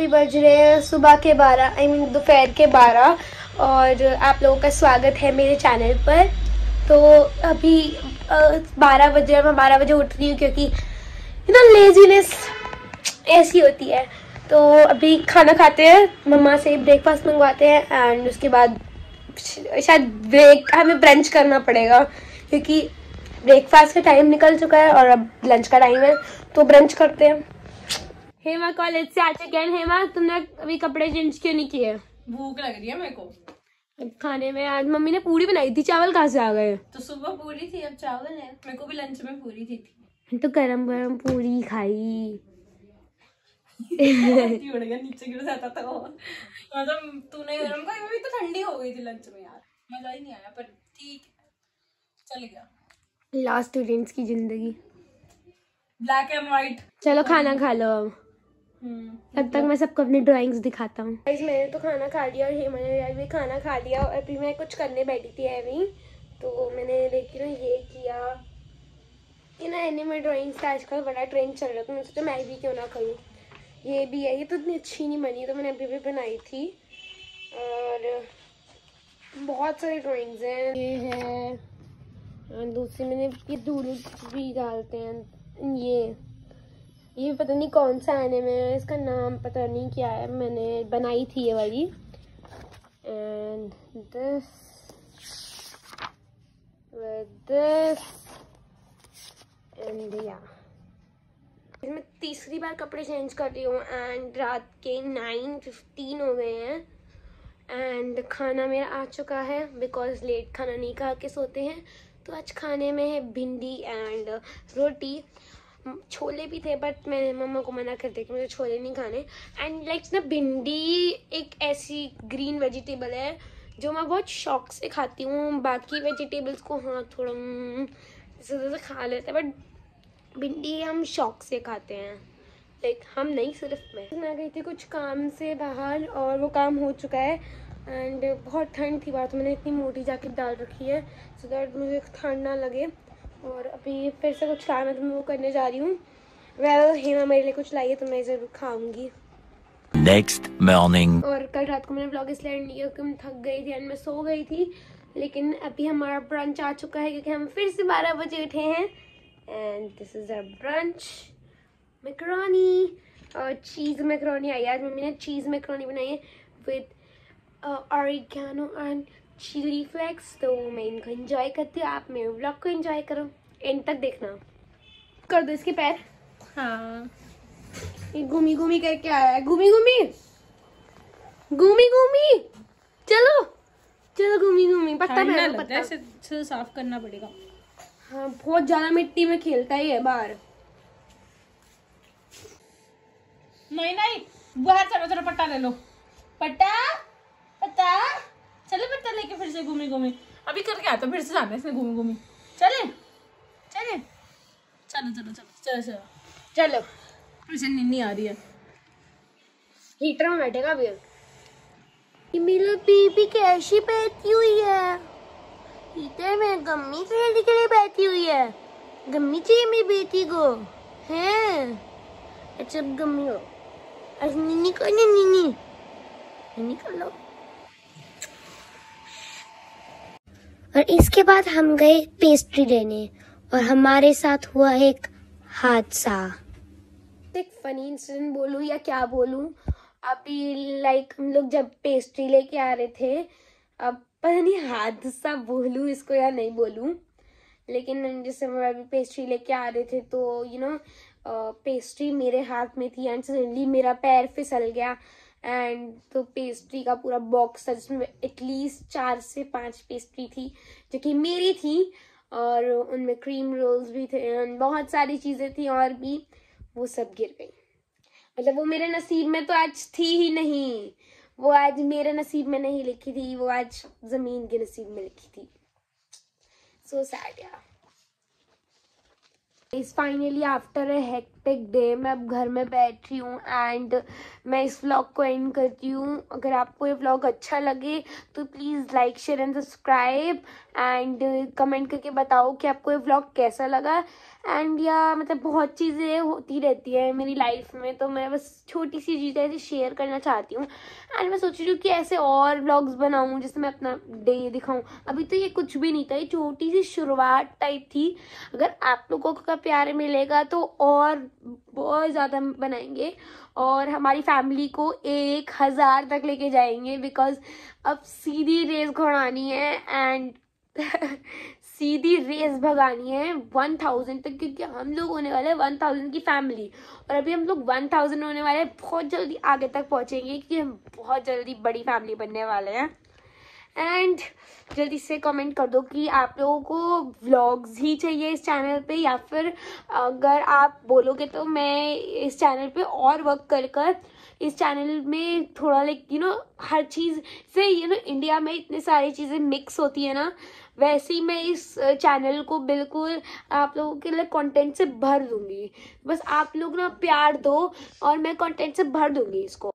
अभी बज रहे हैं सुबह के 12, दोपहर के 12 और आप लोगों का स्वागत है मेरे चैनल पर। तो अभी 12 बजे, मैं 12 बजे उठ रही हूँ क्योंकि लेजीनेस ऐसी होती है। तो अभी खाना खाते हैं, मम्मा से ब्रेकफास्ट मंगवाते हैं एंड उसके बाद शायद हमें ब्रंच करना पड़ेगा क्योंकि ब्रेकफास्ट का टाइम निकल चुका है और अब लंच का टाइम है, तो ब्रंच करते हैं। हेमा कॉलेज से आ चुके हैं। हेमा, तुमने अभी कपड़े चेंज क्यों नहीं किए? भूख लग रही है मेरे को। खाने में आज मम्मी ने पूरी बनाई थी, चावल कहाँ से आ गए? तो सुबह पूरी थी, अब चावल है। मेरे को भी लंच में पूरी थी। तो गरम गरम पूरी खाई। उड़ गया, नीचे गिर जाता था वो। मतलब तूने गरम खाई, वो भी तो ठंडी हो गई थी लंच में यार, मजा ही नहीं आया, पर ठीक चल गया। लास्ट स्टूडेंट्स की जिंदगी ब्लैक एंड व्हाइट। चलो खाना खा लो अब। तब तक मैं सबको अपनी ड्राइंग्स दिखाता हूँ। मैंने तो खाना खा लिया और हेमा ने भी खाना खा लिया और अभी मैं कुछ करने बैठी थी अभी, तो मैंने लेकिन ये किया कि एनिमे ड्राइंग्स का आजकल बड़ा ट्रेंड चल रहा है, तो मैं सोचा मैं भी क्यों ना करूँ। ये भी है, ये तो इतनी अच्छी नहीं बनी, तो मैंने अभी भी बनाई थी और बहुत सारी ड्राइंग्स हैं। ये है और दूसरी मैंने ये डूडल्स भी डालते हैं। ये पता नहीं कौन सा एनिमे है, इसका नाम पता नहीं क्या है, मैंने बनाई थी ये वाली। एंड दिस एंड या मैं तीसरी बार कपड़े चेंज कर रही हूँ एंड रात के 9:15 हो गए हैं एंड खाना मेरा आ चुका है बिकॉज लेट खाना नहीं खा के सोते हैं। तो आज खाने में है भिंडी एंड रोटी। छोले भी थे बट मैंने मम्मा को मना कर दिया कि मुझे छोले नहीं खाने। एंड लाइक भिंडी एक ऐसी ग्रीन वेजिटेबल है जो मैं बहुत शौक से खाती हूँ। बाकी वेजिटेबल्स को हाँ थोड़ा जैसे खा लेते हैं बट भिंडी हम शौक से खाते हैं। लाइक हम नहीं, सिर्फ मैं गई थी कुछ काम से बाहर और वो काम हो चुका है एंड बहुत ठंड थी बाहर, तो मैंने इतनी मोटी जैकेट डाल रखी है सो दैट मुझे ठंड ना लगे। और अभी फिर से कुछ काम है तो मैं वो करने जा रही हूँ। हेमा मेरे लिए कुछ लाई है तो मैं ज़रूर खाऊंगी नेक्स्ट मॉर्निंग। और कल रात को मैंने ब्लॉग इसलिए एंड किया क्योंकि मैं थक गई थी एंड मैं सो गई थी। लेकिन अभी हमारा ब्रंच आ चुका है क्योंकि हम फिर से 12 बजे उठे हैं and this is our brunch. Macaroni और चीज़ मैकरोनी आई। आज मम्मी ने चीज़ मैकरोनी बनाई है with oregano and chilli flakes. तो मैं इनको एंजॉय करती हूँ, आप मेरे व्लॉग को एंजॉय करो, एंड तक देखना। कर दो इसके पैर। हाँ ये घूमी घूमी करके आया है, घूमी घूमी चलो चलो घूमी घूमी पत्ता पत्ता से साफ करना पड़ेगा। हाँ बहुत ज्यादा मिट्टी में खेलता ही है बाहर। नहीं बाहर चलो, चलो पट्टा ले लो, पट्टा चले, पट्टा लेके फिर से घूमी अभी करके आता, फिर से जाना इसमें घूमी चले चलो फिर से नींद आ रही है। हीटर में बैठेगा अभी। ये मेरा बेबी कैसी बैठी हुई है, हीटर में गम्मी खेलने के लिए बैठी हुई है। गम्मी चाहिए मेरी बेटी को है। अच्छा गम्मी हो, आज नीनी को नीनी कर लो। और इसके बाद हम गए पेस्ट्री लेने और हमारे साथ हुआ एक हादसा। एक फनी इंसिडेंट बोलूं या क्या बोलूं। अभी लाइक हम लोग जब पेस्ट्री लेके आ रहे थे, अब पता नहीं हादसा बोलूं इसको या नहीं बोलूं, लेकिन जैसे हम अभी पेस्ट्री लेके आ रहे थे तो पेस्ट्री मेरे हाथ में थी एंड सडनली मेरा पैर फिसल गया एंड तो पेस्ट्री का पूरा बॉक्स था जिसमें एटलीस्ट 4 से 5 पेस्ट्री थी जो कि मेरी थी और उनमें क्रीम रोल्स भी थे एंड बहुत सारी चीज़ें थी और भी, वो सब गिर गई। मतलब वो मेरे नसीब में तो आज थी ही नहीं, वो आज मेरे नसीब में नहीं लिखी थी, वो आज जमीन के नसीब में लिखी थी। सो सैड यार। Finally after a hectic day, मैं अब घर में बैठ रही हूँ एंड मैं इस व्लॉग को एंड करती हूँ। अगर आपको ये व्लॉग अच्छा लगे तो please like share and subscribe and comment करके बताओ कि आपको ये व्लॉग कैसा लगा। एंड या मतलब बहुत चीज़ें होती रहती है मेरी लाइफ में, तो मैं बस छोटी सी चीज़ें ऐसे शेयर करना चाहती हूँ। एंड मैं सोच रही हूँ कि ऐसे और व्लॉग्स बनाऊँ जिसमें मैं अपना डे दिखाऊँ। अभी तो ये कुछ भी नहीं था, ये छोटी सी शुरुआत टाइप थी। अगर आप लोगों का प्यार मिलेगा तो और बहुत ज़्यादा बनाएंगे और हमारी फैमिली को 1000 तक लेके जाएंगे, बिकॉज अब सीधी रेस घुड़ानी है एंड सीधी रेस भगानी है 1000 तक, क्योंकि हम लोग होने वाले हैं 1000 की फैमिली और अभी हम लोग 1000 होने वाले हैं। बहुत जल्दी आगे तक पहुंचेंगे क्योंकि हम बहुत जल्दी बड़ी फैमिली बनने वाले हैं। एंड जल्दी से कमेंट कर दो कि आप लोगों को व्लॉग्स ही चाहिए इस चैनल पे, या फिर अगर आप बोलोगे तो मैं इस चैनल पे और वर्क कर इस चैनल में थोड़ा लाइक हर चीज़ से इंडिया में इतनी सारी चीज़ें मिक्स होती है ना, वैसे ही मैं इस चैनल को बिल्कुल आप लोगों के लिए कंटेंट से भर दूंगी। बस आप लोग ना प्यार दो और मैं कंटेंट से भर दूंगी इसको।